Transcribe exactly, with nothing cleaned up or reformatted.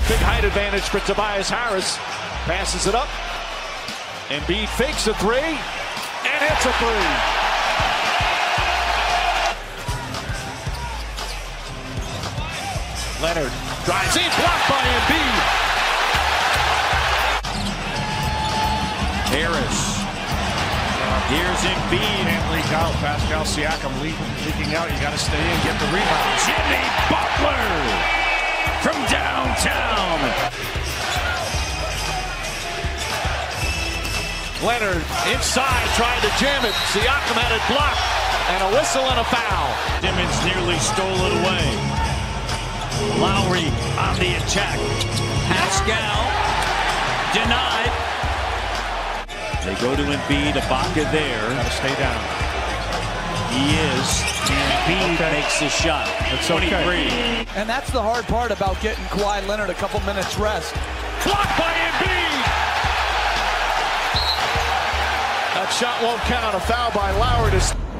Big height advantage for Tobias Harris. Passes it up. Embiid fakes a three, and hits a three. Leonard drives in, blocked by Embiid. Harris. Here's Embiid. Can't leak out. Pascal Siakam leaking, leaking out. You got to stay in, get the rebound. Jimmy Butler from downtown. Leonard inside, trying to jam it. Siakam had it blocked, and a whistle and a foul. Simmons nearly stole it away. Lowry on the attack. Pascal denied. They go to Embiid. Ibaka there. Got to stay down. He is. Embiid okay. makes the shot. That's twenty-three. Okay. And that's the hard part about getting Kawhi Leonard a couple minutes rest. Blocked by Embiid. That shot won't count. A foul by Lowry to